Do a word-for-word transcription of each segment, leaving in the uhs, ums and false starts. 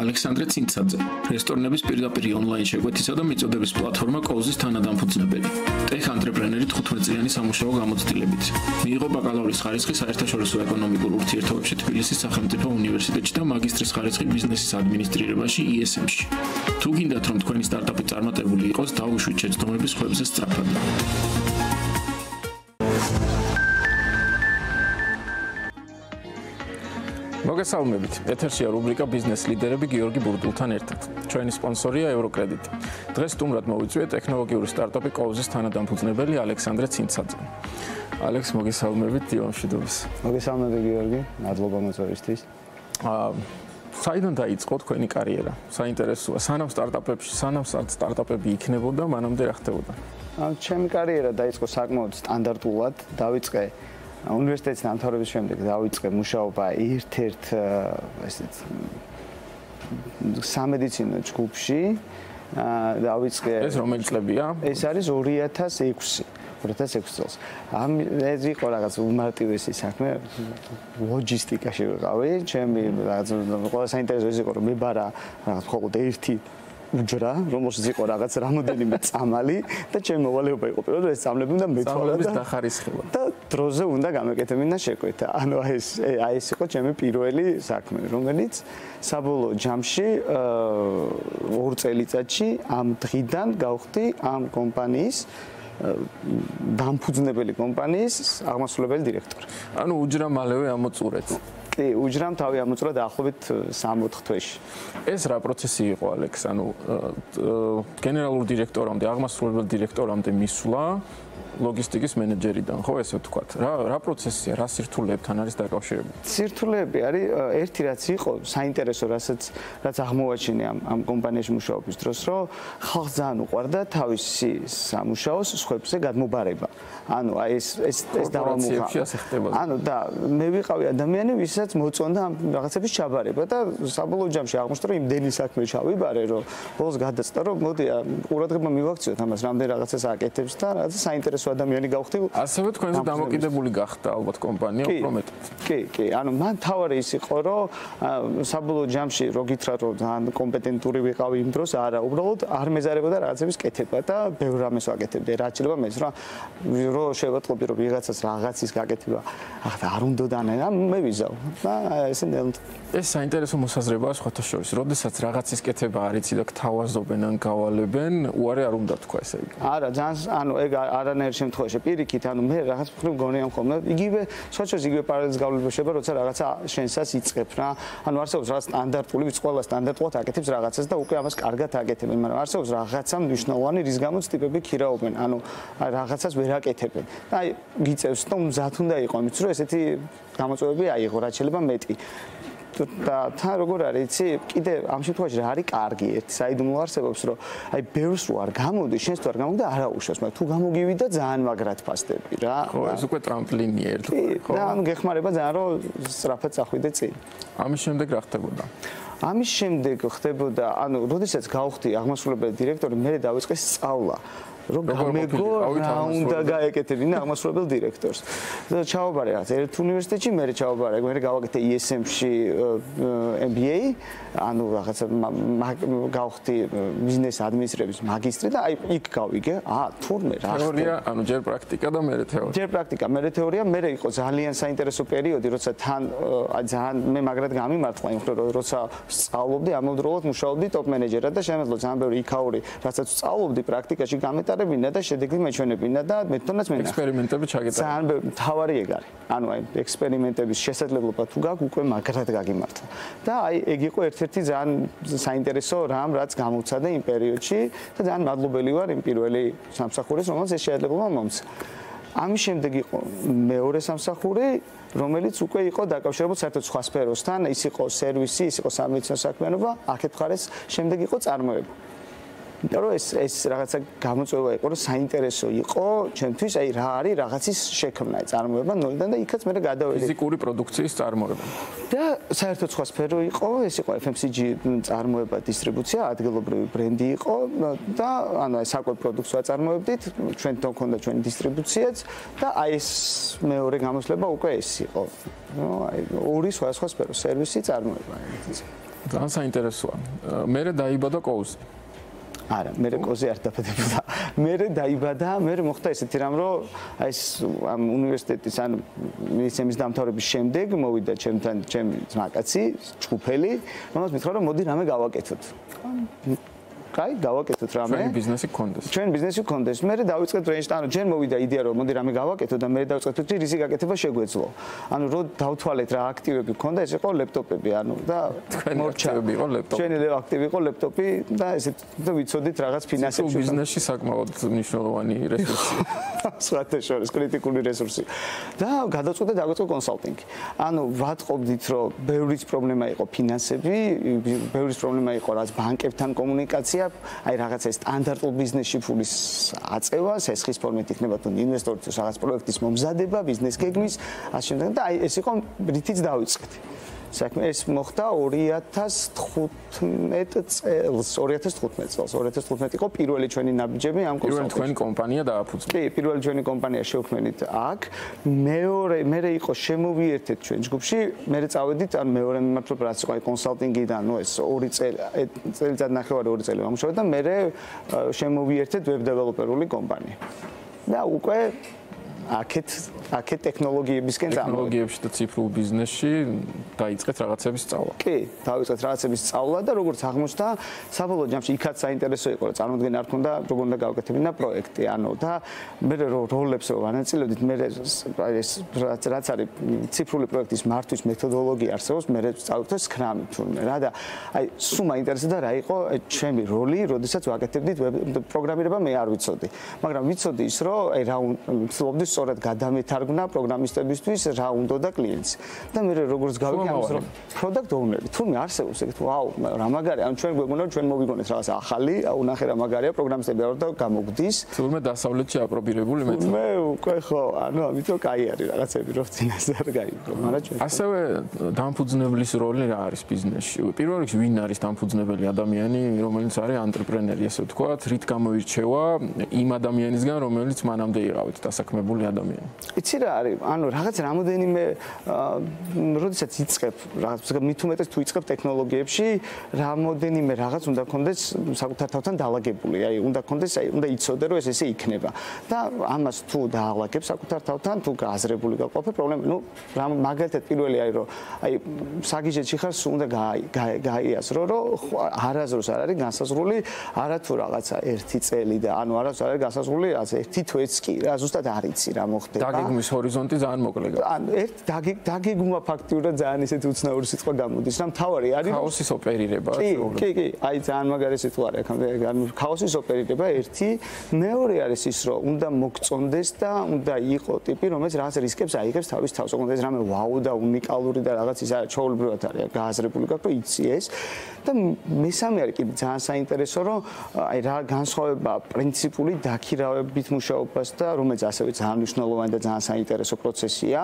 ალექსანდრე ცინცაძე, რესტორნების პირდაპირი ონლაინ შეკვეთისა და მიწოდების პლატფორმა Kovzys თანადაფუძნებელი. ტექ ანტრეპრენერი თხუთმეტ წლიანი სამუშაო გამოცდილებით. მიიღო ბაკალავრის ხარისხი საერთაშორისო ეკონომიკურ ურთიერთობებში თბილისის სახელმწიფო უნივერსიტეტში და მაგისტრის ხარისხი ბიზნესის ადმინისტრირებაში ი ეს ემ-ში. თუ გინდათ რომ თქვენი სტარტაპი წარმატებული იყოს, დაუშვით შეცდომების ხვებზე სწრაფად. მოგესალმებით. ეთერშია რუბრიკა ბიზნესლიდერები გიორგი ბურდულთან ერთად. ჩვენი სპონსორია ევროკრედიტი. დღეს სტუმრად მოვიწვიეთ ტექნოლოგიური სტარტაპი Kovzys თანადამფუძნებელი ალექსანდრე ცინცაძე. ალექს, მოგესალმებით დიამშვიდობის. მოგესალმებით გიორგი, მადლობა მოწვევისთვის. აა საიდან დაიწყო თქვენი კარიერა? საინტერესოა, სანამ სტარტაპებში, სანამ სტარტაპები იქნებოდა, მანამდე რა ხდებოდა? ჩემი კარიერა დაიწყო საკმაოდ სტანდარტულად, დავიწყე უნივერსიტეტის დამთავრების შემდეგ დავიწყე მუშაობა ერთ-ერთ ესეთ სამედიცინო ჯგუფში. დავიწყე ეს რომელი წლებია? ეს არის ორი ათას ექვსი. ორი ათას ექვსი წელს. ამ ეს იყო რაღაც უმარტივესი საქმე, ლოჯისტიკაში ვიყავი. ჩემი რაღაც ყველა საინტერესო ის იყო რომ მებარა რაღაც მხოლოდ ერთი უჯრა, რომელშიც იყო რაღაც რამოდენიმე წამალი და ჩემი მოვალეობა იყო პირველად ეს წამლები უნდა მეცვალა და დახარისხება. და დროზე უნდა გამეკეთებინა შეკვეთა. ანუ ეს აი ეს იყო ჩემი პირველი საქმე, რომელიც საბოლოო ჯამში ორ წელიწადში ამ დღიდან გავხდი ამ კომპანიის დამფუძნებელი კომპანიის აღმასრულებელი დირექტორი. ანუ უჯრა მალევე ამოწურეთ. კი, უჯრამ თავი ამოწურა დაახლოებით სამოთხ თვეში. ეს რა პროცესი იყო, ალექს? ანუ გენერალურ დირექტორამდე, აღმასრულებელი დირექტორამდე მისვლა ლოგისტიკის მენეჯერიდან, ხო ესე ვთქვათ. რა რა პროცესია, რა სირთულეებთან არის დაკავშირებული? სირთულეები არის ერთი რაც იყო საინტერესო, რასაც რაც აღმოვაჩინე ამ ამ კომპანიაში მუშაობის დროს, რომ ხალხს ძალიან უყვარდა თავისი სამუშაოს სხვებზე გადმობარება. ანუ აი ეს ეს ეს დავამუხა. ანუ და მე ვიყავი ადამიანი, ვისაც მოწონდა ამ რაღაცების ჩაბარება და საბოლოო ჯამში აღმოჩნდა, რომ იმდენი საქმე ჩავიბარე, რომ ბოლოს გადაწყდა, რომ მოდი ყურადღება მივაქციოთ ამას, რამდენ რაღაცას აკეთებს და რაღაცა საინტერესო ადამიანი გავხდი. ასევე თქვენზე დამოკიდებული გახდა ალბათ კომპანია უფრო მეტად. კი, კი, ანუ მან თავარი ის იყო, რომ საბოლოო ჯამში რო გითხრა, რომ ძალიან კომპეტენტური ვიყავი იმ დროს, არა, უბრალოდ არ მეზარებოდა რაღაცების კეთება და ბევრ რამეს ვაკეთებდი. რაც შეიძლება მეც რა რო შევატყობდი, რომ ვიღაცას რაღაცის გაკეთება, ახლა არ უნდოდა და მე ვიზავ. და ესე ნელ ეს საინტერესო მოსაზრებაა სხვათა შორის. როდესაც რაღაცის კეთება არ იცი და გთავაზობენ ან გავალებენ, უარი არ უნდა თქვა ესე იგი. არა, ძალიან, ანუ ეგ არანაირ შემთხვევაში პირიქით, ანუ მე რაღაც მხრივ გონიამ ხოლმე, იგივე სხვაჩოს იგივე პარალელს გავლება შეიძლება, როცა რაღაცა შენსას იწყებ რა. ანუ არსებობს რაღაც სტანდარტული, ვიც ყველა სტანდარტულად აკეთებს რაღაცას და უკვე ამას კარგად აკეთებენ, მაგრამ არსებობს რაღაცა მნიშვნელოვანი, რის გამოც ტიპები ქირაობენ. ანუ რაღაცას ვერ აკეთებენ. და აი გიწევს და მზად უნდა იყო იმის რომ ესეთი გამოწვევები აიღო, რაც შეიძლება მეტი. და თან როგორ არის, იცი, კიდე ამ შემთხვევაში რა არის კარგი, ერთი საიდუმლო არსებობს, რომ აი ბევრს რო არ გამოდი, შენს თუ არ გამოდი და არა უშავს, მაგრამ თუ გამოგივიდა ძალიან მაგრად ფასდები რა. ხო, ეს უკვე ტრამპლინია ერთგვარი, ხო? და ანუ გეხმარება ძალიან რომ სწრაფად წახვიდე წინ. ამის შემდეგ რა ხდებოდა? ამის შემდეგ ხდებოდა, ანუ როდესაც გავხდი აღმასრულებელი დირექტორი, მე დავიწყე სწავლა. რომ გამეგო რა უნდა გაეკეთებინა აღმასრულებელ დირექტორს. და ჩავაბარე რაღაც ერთ უნივერსიტეტში, მე ჩავაბარე, მე გავაკეთე ი ეს ემ-ში ემ ბი ეი, ანუ რაღაცა გავხდი ბიზნეს ადმინისტრირების მაგისტრი და აი იქ გავიგე, აა თურმე რა. თეორია, ანუ ჯერ პრაქტიკა და მერე თეორია. ჯერ პრაქტიკა, მერე თეორია, მერე იყო ძალიან საინტერესო პერიოდი, როცა თან აი ძალიან მე მაგრად გამიმართლა იმ ხრო, როცა სწავლობდი, ამავდროულად მუშაობდი ტოპ მენეჯერად და შემეძლო ძალიან ბევრი იქაური, რასაც სწავლობდი პრაქტიკაში გამეტა და შედეგი მეჩვენებინა და მე თვითონაც მე ექსპერიმენტები ჩაგეტანა. ძალიან მთავარი ეგ არის. ანუ აი ექსპერიმენტების შესაძლებლობა თუ გაქვს, უკვე მაგრად გაგიმართლა. და აი ეგ იყო ერთ-ერთი ძალიან საინტერესო რამ, რაც გამოცადა იმ პერიოდში და ძალიან მადლობელი ვარ იმ პირველი სამსახურის, რომელიც ეს შესაძლებლობა მომცა. ამის შემდეგ იყო მეორე სამსახური, რომელიც უკვე იყო დაკავშირებული საერთოდ სხვა სფეროსთან, ის იყო სერვისი, ის იყო სამედიცინო საქმიანობა, აქეთ მხარეს შემდეგ იყო წარმოება. რომ ეს ეს რაღაცა გამოწვევა იყო, რომ საინტერესო იყო ჩემთვის, აი რა არის რაღაცის შექმნა, წარმოება ნოლიდან და იქაც მე გადავედი ფიზიკური პროდუქციის წარმოება. და საერთოდ სხვა სფერო იყო, ეს იყო ეფ ემ სი ჯი წარმოება, დისტრიბუცია, ადგილობრივი ბრენდი იყო და ანუ აი საკვებ პროდუქტს ვაწარმოებდით, ჩვენთან ქონდა ჩვენი დისტრიბუციაც და აი ეს მეორე გამოსვლება უკვე ეს იყო. ნუ აი ორი სხვა სხვა სფერო, სერვისი, წარმოება. ძალიან საინტერესოა. მე დაიბადა Kovzy. არა, მე Kovzy არ დაბადებოდა. მე დაიბადა, მე მოხდა ესეთი რამ, რომ აი ეს უნივერსიტეტის ან მისემის დამთავრების შემდეგ მოვიდა ჩემთან ჩემი ძმაკაცი, ჭუფელი, რომელსაც მითხრა რომ მოდი რამე გავაკეთოთ. კაი, გავაკეთოთ რამე. ჩვენი ბიზნესი გქონდეს. ჩვენი ბიზნესი გქონდეს. მე დავიწყეთ რენჯს, ანუ ჯერ მოვიდა იდეა რომ მოდი რამე გავაკეთოთ და მე დავიწყეთ რომ რისი გაკეთება შეგვეძლო. ანუ რო დავთვალეთ რა აქტივები გქონდა, ეს იყო ლეპტოპები, ანუ და მორჩა იყო ლეპტოპი. ჩვენი აქტივი იყო ლეპტოპი და ესეთ და ვიცოდით რაღაც ფინანსებში. ბიზნესში საკმაოდ მნიშვნელოვანი რესურსი. სხვათა შორის კრიტიკული რესურსი. და გადაწყვეტე დავიწყო კონსალტინგი. ანუ ვატყობდით რომ ბევრის პრობლემა იყო ფინანსები, ბევრის პრობლემა იყო რაც ბანკებთან კომუნიკაცია. აი რაღაცა სტანდარტულ ბიზნესში ფულის აწევა, სესხის ფორმით იქნება თუ ინვესტორების რაღაც პროექტის მომზადება, ბიზნეს გეგმის, ასე შემდეგ და აი ეს იყო რითიც დავიწყეთ. საქმე ეს მოხდა ორი ათას თხუთმეტ წელს, ორი ათას თხუთმეტ წელს, ორი ათას თხუთმეტ იყო პირველი ჩვენი ნაბიჯები ამ კონსალტინგში. პირველი თქვენი კომპანია დააფუძნა. კი, პირველი ჩვენი კომპანია შევქმნით აქ. მეორე, მე იყო შემოვიერთეთ ჩვენ ჯგუფში, მე წავედით, ან მეორე მიმართულება რაც იყო აი კონსალტინგიდან, ნუ ეს ორი წელი, წელიწად ნახევარი ორი წელი ვამუშავე და მე შემოვიერთეთ ვებ დეველოპერული კომპანია. და უკვე აქეთ აქეთ ტექნოლოგიებისკენ წამოვიდეთ. ტექნოლოგიებში და ციფრულ ბიზნესში დაიწყეთ რაღაცების სწავლა. კი, დავიწყეთ რაღაცების სწავლა და როგორც აღმოჩნდა, საბოლოო ჯამში იქაც საინტერესო იყო, რომ წარმოდგენა არ ქონდა, როგორ უნდა გავაკეთებინა პროექტი, ანუ და მე როლებს რო ვანაწილებდით, მე ეს რაც რაც არის ციფრული პროექტის მართვის მეთოდოლოგია არსებობს, მე წავიდე სკრამი თურმე რა და აი სულ მაინტერესდა რა იყო ჩემი როლი, როდესაც ვაკეთებდით პროგრამირება მე არ ვიცოდი. მაგრამ ვიცოდი ის, რომ აი რა ვცდილობდი სწორად გადამეთარგმნა პროგრამისტებისთვის რა უნდა და კლიენტს. და მე როგორც გავიგე ამას რომ პროდუქტ ოუნერი თურმე არსებობს ეგეთ ვაუ რა მაგარი ან ჩვენ გვეგონა ჩვენ მოვიგონეთ რაღაც ახალი აუნახე რა მაგარია პროგრამისტები არ და გამოგვდის თურმე დასავლეთში აპრობირებული მე მე უკვე ხო ანუ ამიტომ კაი არის რაღაცები რომ წინასე არ გაიგო მაგრამ ჩვენ ასევე დამფუძნებლის როლი რა არის ბიზნესში პირველ რიგში ვინ არის დამფუძნებელი ადამიანი რომელიც არის ანტრეპრენერი ესე ვთქვათ რით გამოირჩევა იმ ადამიანისგან რომელიც მანამდე იყავით დასაქმებული ადამიანი იცი რა არის ანუ რაღაც რამოდენიმე როდესაც იწყებ რაღაც მით უმეტეს თუ იწყებ ტექნოლოგიებში რამოდენიმე რაღაც უნდა კონდეს საკუთარ თავთან დაალაგებული აი უნდა კონდეს აი უნდა იცოდე რომ ეს ესე იქნება და ამას თუ დაალაგებ საკუთარ თავთან თუ გააზრებული გაყოფე პრობლემა ნუ მაგალითად პირველი აი რომ აი საგიჟეთში ხარ სულ უნდა გაიაზრო რომ არაზრუს არ არის განსაზღვრული არათუ რაღაცა ერთი წელი და ანუ არასდროს არ არის განსაზღვრული რაღაც ერთი თვეც კი რა ზუსტად არ იცი რა მოხდება დაგეგმვის ჰორიზონტი ძალიან მოკლე გაქვს ან ერთ დაგეგმა ფაქტიურად ძალიან ისეთი უცნაური სიტყვა გამოდის რა მთავარი არის ქაოსის ოპერირება კი კი კი აი ძალიან მაგარი სიტყვა არის ანუ ქაოსის ოპერირება ერთი მეორე არის ის რომ უნდა მოგწონდეს და უნდა იყო ტიპი რომელიც რაღაც რისკებს აიღებს თავის თავს ოღონდ ეს რამე ვაუ და უნიკალური და რაღაც ის არის ჩაოლებრივად არის გააზრებული გაქვს რომ იცი ეს და მესამე არის კი ძალიან საინტერესო რომ აი რა განსხვავება პრინციპული დაქირავებით მუშაობას და რომელიც ასევე ძალიან მნიშვნელოვანი და ძალიან საინტერესო პროცესია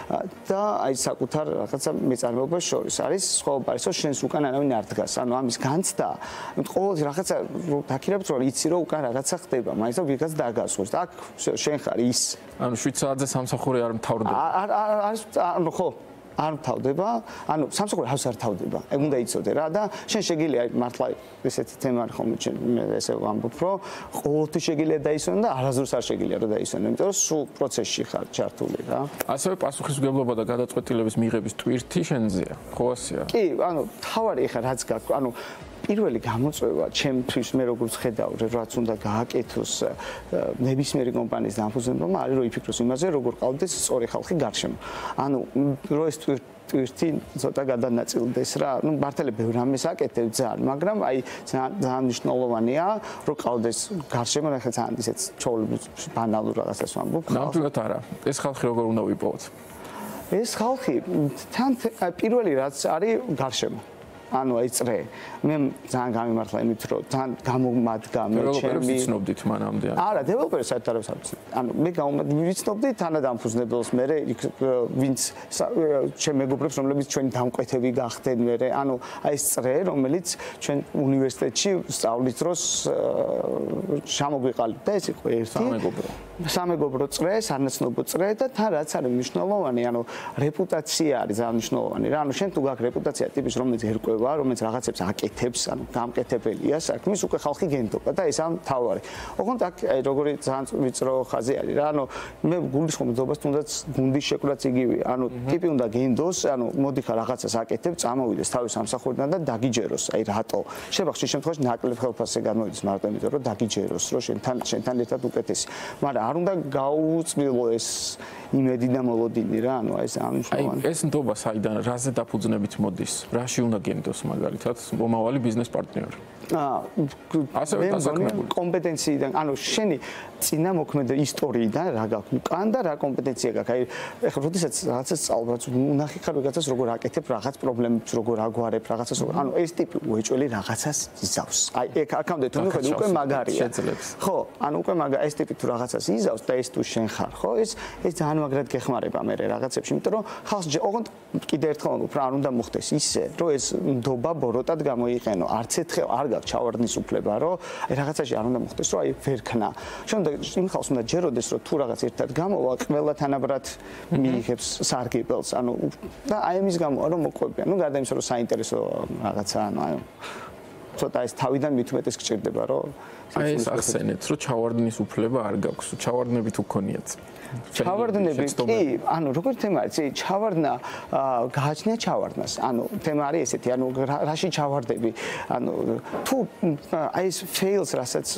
და აი საკუთარ რაღაცა მეწარმეობას შორის არის სხვაობა ის რომ შენს უკან არავინ არ დგას ანუ ამის განცდა ყოველთვის რაღაცა დაქირავებით რომ იცი რომ უკან რაღაცა ხდება მაინც რომ ვიღაც დაგასხოს და აქ შენ ხარ ის ანუ შვიდ საათზე სამსახური არ მთავრდება არ არ ანუ ხო არ მთავრდება, ანუ სამსახური ჰავს არ თავდება. ეგ უნდა იცოდე რა და შენ შეგიძლია მართლა ესეთი თემა არ ხომ მე ესე ვამბობ, რომ ყოველთვის შეგიძლია დაისვენ და არასდროს არ შეგიძლია რომ დაისვენ, იმიტომ რომ სულ პროცესში ხარ ჩართული რა. ასევე პასუხისმგებლობა და გადაწყვეტილების მიღების ტვირთი შენზეა, ხო ასეა? კი, ანუ თავარი ხარ რაც გაქვს, ანუ პირველი გამოწვევა ჩემთვის მე როგორც ხედავ რაც უნდა გააკეთოს ნებისმიერი კომპანიის დამფუძნებელმა არის რომ იფიქროს იმაზე როგორ ყავდეს სწორი ხალხი გარშემო. ანუ რო ეს ტვირთი ცოტა გადანაწილდეს რა. ნუ მართლა ბევრ რამეს აკეთებ ძალიან, მაგრამ აი ძალიან მნიშვნელოვანია რომ ყავდეს გარშემო რა ხა ძალიან ისეთ ჩაოლებრივ ბანალურ რაღაცას ვამბობ. ნამდვილად არა. ეს ხალხი როგორ უნდა ვიპოვოთ? ეს ხალხი თან პირველი რაც არის გარშემო. ანუ აი წრე მე ძალიან გამიმართლა იმით რომ ძალიან გამომადგა მე ჩემი დეველოპერებს ვიცნობდით მანამდე არა დეველოპერებს საერთოდ არ ვიცნობ ანუ მე გამომადგა თანადამფუძნებელს მე ვინც ჩემ მეგობრებს რომლებიც ჩვენი დამკვეთები გახდნენ მე ანუ აი ეს წრე რომელიც ჩვენ უნივერსიტეტში სწავლის დროს ჩამოგვიყალიბდა და ეს იყო ერთი სამეგობრო სამეგობრო წრე სანაცნობო წრე და თან რაც არის მნიშვნელოვანი ანუ რეპუტაცია არის ძალიან მნიშვნელოვანი რა ანუ შენ თუ გაქვს რეპუტაცია ტიპის რომელიც ერკვევა საზოგადოება, რომელიც რაღაცებს აკეთებს, ანუ გამკეთებელია საქმის, უკვე ხალხი გენდობა და ეს ამ თავარი. ოღონდ აქ როგორი ძალიან ვიწრო ხაზი არის რა, ანუ მე გულისხმობ ნდობას თუნდაც გუნდის შეკვეთაც იგივე. ანუ ტიპი უნდა გენდოს, ანუ მოდი ხა რაღაცას აკეთებ, წამოვიდეს თავის სამსახურიდან და დაგიჯეროს. აი რატო? შეიძლება ხშირ შემთხვევაში ნაკლებ ხელფასზე გამოვიდეს მარტო იმიტომ რომ დაგიჯეროს, რომ შენთან შენთან ერთად უკეთესი. მაგრამ არ უნდა გაუწმილო ეს იმედი და მოლოდინი რა, ანუ ეს ამნიშნავენ. აი ეს ნდობა საიდან რაზე დაფუძნებით მოდის? რაში უნდა გენდოს მაგალითად მომავალი ბიზნეს პარტნიორი? აა ასევე დასაქმებული კომპეტენციიდან, ანუ შენი წინა მოქმედი ისტორიიდან რა გაქვს უკან და რა კომპეტენცია გაქვს. აი ეხლა როდესაც რაღაცას სწავლობ, უნახი ხარ ვიღაცას როგორ აკეთებ რაღაც პრობლემებს, როგორ აგვარებ რაღაცას, ანუ ეს ტიპი უეჭველი რაღაცას იზავს. აი ეგ აქამდე თუ მიხედი უკვე მაგარია. ხო, ანუ უკვე მაგა ეს ტიპი თუ რაღაცას იზავს და ეს თუ შენ ხარ, ხო? ეს ეს ძალიან მაგრად გეხმარება მე რაღაცებში, იმიტომ რომ ხალხს ოღონდ კიდე ერთხელ უფრო არ უნდა მოხდეს ისე, რომ ეს ნდობა ბოროტად გამოიყენო. არც ერთხელ არ გაქვს ჩავარდნის უფლება, რომ აი რაღაცაში არ უნდა მოხდეს, რომ აი ვერქნა. შენ იმ ხალხს უნდა ჯეროდეს, რომ თუ რაღაც ერთად გამოვა, ყველა თანაბრად მიიღებს სარგებელს, ანუ და აი ამის გამო რომ მოყვებიან. ნუ გარდა იმისა, რომ საინტერესო რაღაცა, ანუ აი ცოტა ეს თავიდან მithumetes გჭირდება, რომ აი ეს ახსენეთ, რომ ჩავარდნის უფლება არ გაქვს, ჩავარდნები თუ გქონიათ. ჩავარდნები კი, ანუ როგორი თემა არის? ჩავარდნა გააჩნია ჩავარდნას. ანუ თემა არის ესეთი, ანუ რაში ჩავარდები? ანუ თუ აი ეს fails რასაც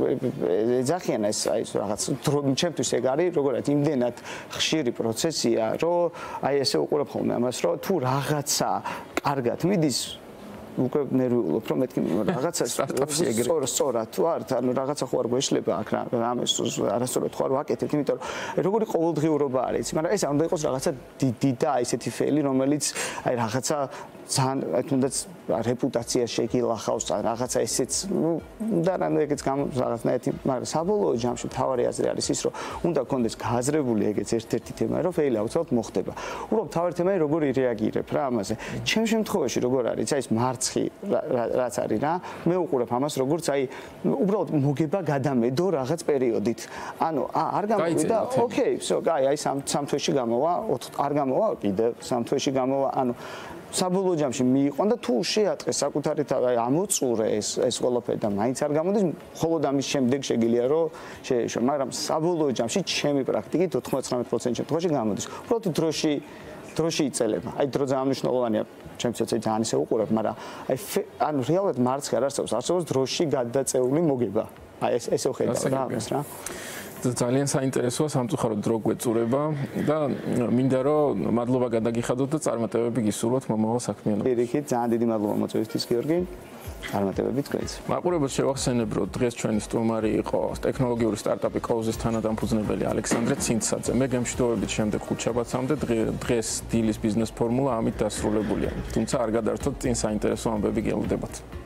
ეძახიან ეს აი ეს რაღაც ჩემთვის ეგ არის, როგორად იმდენად ხშირი პროცესია, რომ აი ესე უყურებ ხოლმე ამას, რომ თუ რაღაცა კარგად მიდის უკვე ნერვიულობ რომ მეთქი რაღაცა სწორ სწორად თუ არ ანუ რაღაცა ხო არ გვეშლება აქ რამეს არასწორად ხო არ ვაკეთებ იმიტომ რომ როგორი ყოველდღიურობა არის მაგრამ ეს არ უნდა იყოს რაღაცა დიდი და ესეთი ფელი რომელიც აი რაღაცა ძალიან თუნდაც რეპუტაციას შეგილახავს რაღაცა ესეც ნუ და რანუ ეგეც რაღაცნაირად მაგრამ საბოლოო ჯამში თავარი აზრი არის ის რომ უნდა გქონდეს გააზრებული ეგეც ერთ-ერთი თემა რომ ფეილი აუცილებლად მოხდება უბრალოდ თავარი თემაა როგორი რეაგირებ რა ამაზე ჩემ შემთხვევაში როგორ არის აი ეს მარცხი რაც არის რა მე უყურებ ამას როგორც აი უბრალოდ მოგება გადამედო რაღაც პერიოდით ანუ არ გამოვიდა ოკეი всё კაი აი სამ თვეში გამოვა არ გამოვა კიდე სამ თვეში გამოვა ანუ საბოლოო ჯამში მიიყვან და თუ შეატყე საკუთარი თავი ამოწურე ეს ეს ყველაფერი და მაინც არ გამოდის მხოლოდ ამის შემდეგ შეგიძლია რომ შეეშვა მაგრამ საბოლოო ჯამში ჩემი პრაქტიკით ოთხმოცდათხმეტ პროცენტ შემთხვევაში გამოდის უბრალოდ დროში დროში იწელება აი დრო ძალიან მნიშვნელოვანია ჩემთვის ძალიან ისე უყურებ მაგრამ აი ანუ რეალურად მარცხი არ არსებობს არსებობს დროში გადაწეული მოგება აი ეს ესე ვხედავ რა ამას რა ძალიან საინტერესოა სამწუხაროდ დრო გვეწურება და მინდა რომ მადლობა გადაგიხადოთ და წარმატებები გისურვოთ მომავალ საქმიანობაში. პირიქით ძალიან დიდი მადლობა მოწვევისთვის გიორგი. წარმატებები თქვენს. მაყურებელს შევახსენებ რომ დღეს ჩვენი სტუმარი იყო ტექნოლოგიური სტარტაპი Kovzy-ს თანადამფუძნებელი ალექსანდრე ცინცაძე. მე გემშვიდობებით შემდეგ ხუთშაბათამდე დღეს დილის ბიზნეს ფორმულა ამით დასრულებულია. თუმცა არ გადაართოთ წინ საინტერესო ამბები გელოდებათ.